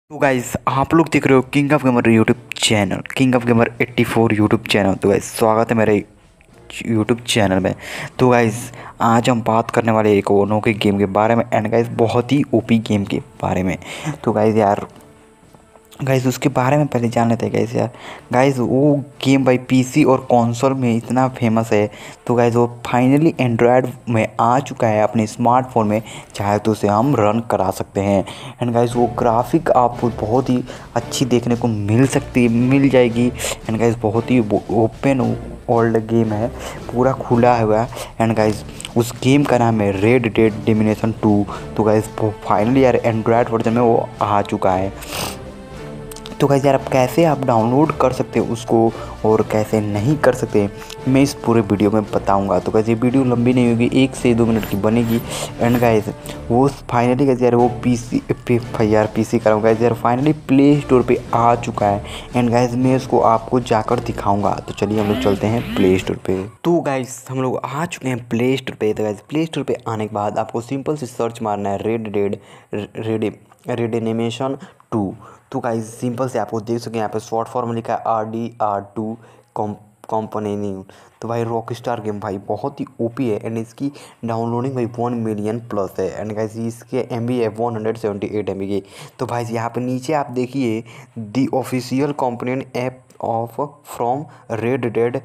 तो गाइस आप लोग देख रहे हो king of gamer YouTube channel, king of gamer 84 YouTube channel. तो गाइस स्वागत है मेरे यूट्यूब चैनल में। तो गाइस आज हम बात करने वाले एक अनोखे गेम के बारे में एंड गाइस बहुत ही ओपी गेम के बारे में। तो गाइस उसके बारे में पहले जान लेते हैं गाइस यार। गाइस वो गेम भाई पीसी और कंसोल में इतना फेमस है। तो गाइस वो फाइनली एंड्रॉयड में आ चुका है अपने स्मार्टफोन में, चाहे तो उसे हम रन करा सकते हैं। एंड गाइस वो ग्राफिक आपको बहुत ही अच्छी देखने को मिल जाएगी। एंड गाइस बहुत ही ओपन वर्ल्ड गेम है, पूरा खुला हुआ है। एंड गाइस उस गेम का नाम है रेड डेड डिमिनेशन 2। तो गाइस फाइनली यार एंड्रॉयड वर्जन में वो आ चुका है। तो गाइस यार आप कैसे डाउनलोड कर सकते हो उसको और कैसे नहीं कर सकते, मैं इस पूरे वीडियो में बताऊंगा। तो गाइस ये वीडियो लंबी नहीं होगी, 1 से 2 मिनट की बनेगी। एंड गाइस वो फाइनली गाइस यार वो पीसी कराऊंगा गाइस यार, फाइनली प्ले स्टोर पे आ चुका है। एंड गाइस मैं उसको आपको जाकर दिखाऊंगा। तो चलिए हम लोग चलते हैं प्ले स्टोर पे। तो गाइस हम लोग आ चुके हैं प्ले स्टोर पे। तो गाइस प्ले स्टोर पे आने के बाद आपको सिंपल से सर्च मारना है रेड डेड रेडिनेमेशन 2। तो गाइस सिंपल से आपको देख सकें यहाँ पे शॉर्ट फॉर्म लिखा है RDR2 कंपनी। तो भाई रॉक स्टार गेम भाई बहुत ही ओपी है एंड इसकी डाउनलोडिंग भाई 1 मिलियन प्लस है। एंड गाइस इसके MB है 178 MB की। तो भाई यहाँ पे नीचे आप देखिए the official component app of from red dead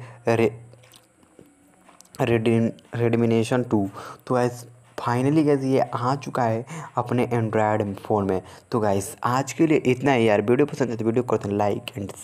redemption 2। तो गाइस फाइनली गाइस ये आ चुका है अपने एंड्रॉयड फ़ोन में। तो गाइस आज के लिए इतना ही यार। वीडियो पसंद है तो वीडियो को करते हैं लाइक एंड